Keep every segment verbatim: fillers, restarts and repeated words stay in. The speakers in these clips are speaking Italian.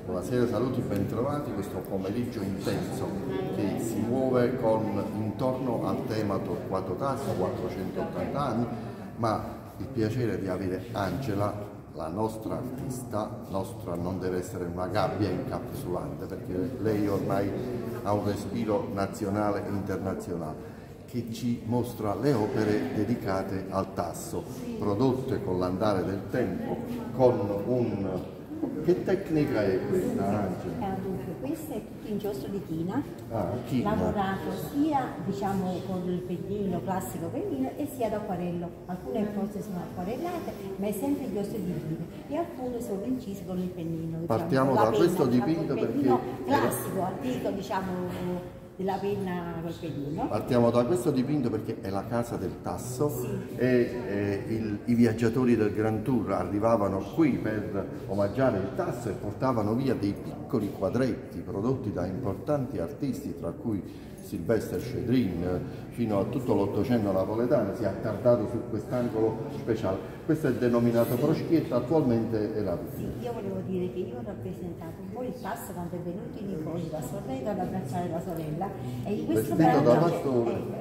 Buonasera, saluti, bentrovati questo pomeriggio intenso che si muove con, intorno al tema Torquato Tasso, quattrocentottanta anni, ma il piacere di avere Angela, la nostra artista. Nostra non deve essere una gabbia incapsulante, perché lei ormai ha un respiro nazionale e internazionale, che ci mostra le opere dedicate al tasso, prodotte con l'andare del tempo, con un... Che tecnica è questa, Angela? Eh, dunque, questo è tutto inchiostro di china, ah, china, lavorato sia diciamo con il pennino, classico pennino, e sia d'acquarello. Alcune forse sono acquarellate, ma è sempre inchiostro di china, e alcune sono incise con il pennino. Diciamo, Partiamo da penna, questo dipinto il pennino perché... classico, antico, diciamo, della penna col pennino. Partiamo da questo dipinto perché è la casa del tasso, sì. e eh, il, i viaggiatori del Grand Tour arrivavano qui per omaggiare il tasso e portavano via dei piccoli quadretti prodotti da importanti artisti, tra cui Sylvester Cedrin, fino a tutto l'Ottocento napoletano si è attardato su quest'angolo speciale. Questo è denominato prosciutto, attualmente è la sì, io volevo dire che io ho rappresentato un po' il tasso quando è venuto in incontro da Sorrento ad abbracciare la sorella, e in questo abbraccio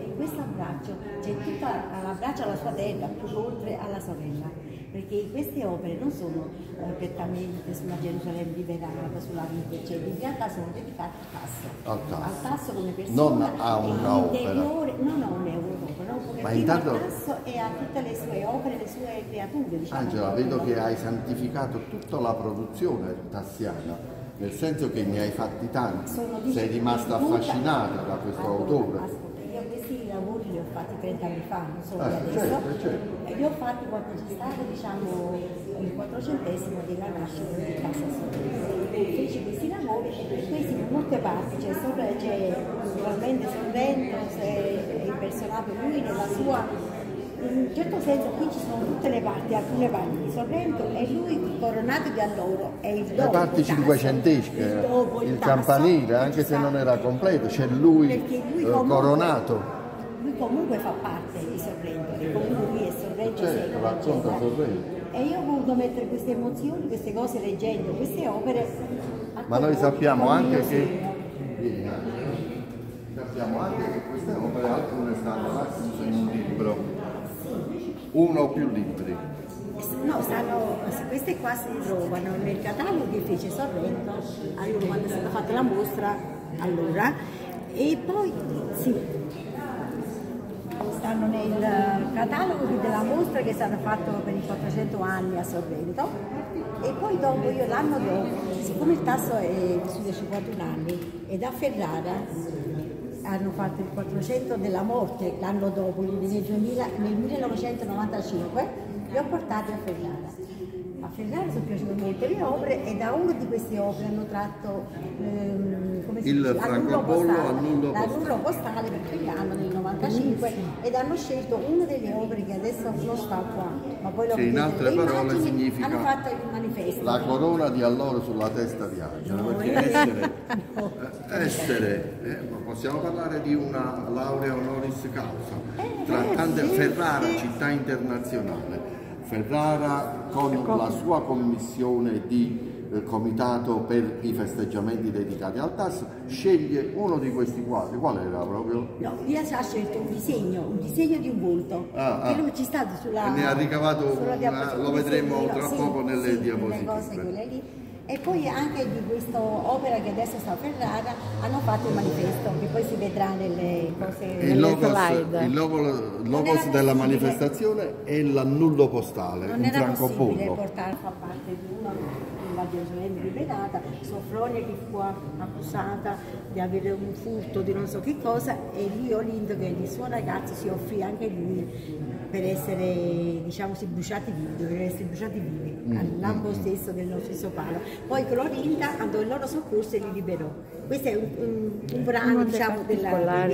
c'è tutta l'abbraccio alla sua terra, più oltre alla sorella, perché queste opere non sono eh, prettamente sulla Gerusalemme liberata, sulla vita, eccetera, in realtà sono dedicate al tasso, al tasso, al tasso come persona, non a un'opera, non a un'opera, no? Come ma prima intanto... al tasso e a tutte le sue opere, le sue creature. Diciamo, Angela, vedo che hai santificato tutta la produzione tassiana, nel senso che ne hai fatti tanti, sei rimasta affascinata da questo autore. Ascolta, io questi lavori li ho fatti trenta anni fa, non solo eh, adesso, certo, certo. e li ho fatti quando c'è stato, diciamo, il quattrocentesimo della nascita di Casa Sorrento. Feci questi lavori e per questi in molte parti, c'è naturalmente Sorrento, è impersonato lui nella sua... In un certo senso qui ci sono tutte le parti, alcune parti di Sorrento, e lui coronato di alloro è il dopo. Le parti cinquecentesche, il, dopo, il, il campanile, anche se non era completo, c'è lui, lui eh, comunque, coronato. Lui comunque fa parte di Sorrento, e comunque lui è Sorrento. Certo, racconta Sorrento. E io ho voluto mettere queste emozioni, queste cose leggendo, queste opere. Ma noi sappiamo anche che... Sappiamo anche che queste opere alcune stanno racchiuse in un libro. Uno o più libri? No, stanno, queste qua si trovano nel catalogo che fece Sorrento allora, quando è stata fatta la mostra, allora, e poi sì, stanno nel catalogo della mostra che è stata fatta per i quattrocento anni a Sorrento, e poi dopo io l'anno dopo, siccome il tasso è vissuto cinquantuno anni, ed a Ferrara hanno fatto il quattrocento della morte l'anno dopo, nel, duemila, nel millenovecentonovantacinque, li ho portati a Ferrara. A Ferrara sono piaciute molto le opere, e da una di queste opere hanno tratto ehm, come si il dice, francobollo l'annullo postale, postale per quell'anno nel novantacinque, ed hanno scelto una delle opere che adesso non sta qua, ma poi lo che in altre parole immagini, significa hanno fatto il manifesto. La corona di alloro sulla testa di Angela, no, perché essere, no. essere eh, possiamo parlare di una laurea honoris causa, eh, tra eh, tante, sì, Ferrara, sì. città internazionale. Ferrara con la sua commissione di eh, comitato per i festeggiamenti dedicati al tasso sceglie uno di questi quadri. Qual era proprio? No, lì ha scelto un disegno, un disegno di un volto. Ah, ah. Che ci sta sulla, e ne ha ricavato una, lo vedremo tra sì, poco nelle sì, diapositive. Nelle cose, quelle lì. E poi anche di questa opera che adesso sta a Ferrara hanno fatto il manifesto, che poi si vedrà nelle cose, il nelle logos, slide. Il logos, logos della manifestazione è l'annullo postale, non un era francobollo. possibile portare, fa parte di una della Gerusalemme liberata, Sofronia che fu accusata di avere un furto di non so che cosa, e lì Olindo, che il suo ragazzo, si offrì anche lui per essere, diciamo, si bruciati vivi, dovevano essere bruciati vivi mm, al lampo mm, stesso dello stesso palo. Poi Clorinda andò in loro soccorso e li liberò. Questo è un, un, un brano, diciamo, della, della,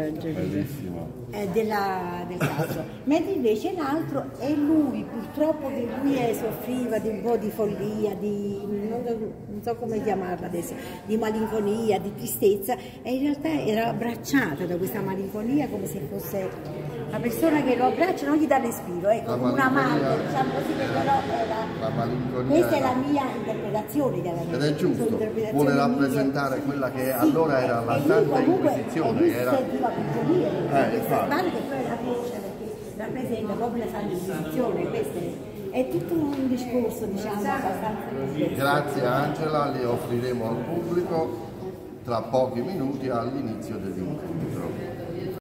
eh, della, del caso. Mentre invece l'altro è lui, purtroppo, che lui è, soffriva di un po' di follia, di non, non so come chiamarla adesso, di malinconia, di tristezza, e in realtà era abbracciata da questa malinconia come se fosse una persona che lo abbraccia non gli dà respiro, ecco, La come una malinconia- madre, diciamo così, che però era... La malinconia Questa è era- la mia interpretazione, chiaramente. Ed è giusto, Sono interpretazioni vuole mie. rappresentare quella che Sì, allora era la e lui Santa comunque Inquisizione, e lui che era- si sentiva prigioniero, Eh, questa infatti. spada che poi è la croce, perché rappresenta proprio la Santa Inquisizione, questo è, è tutto un discorso, diciamo, abbastanza complesso. Grazie Angela, le offriremo al pubblico tra pochi minuti all'inizio dell'incontro.